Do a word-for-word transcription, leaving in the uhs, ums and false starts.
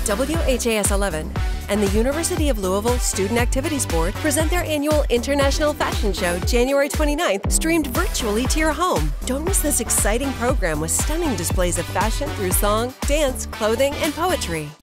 W H A S eleven and the University of Louisville Student Activities Board present their annual International Fashion Show January twenty-ninth, streamed virtually to your home. Don't miss this exciting program with stunning displays of fashion through song, dance, clothing, and poetry.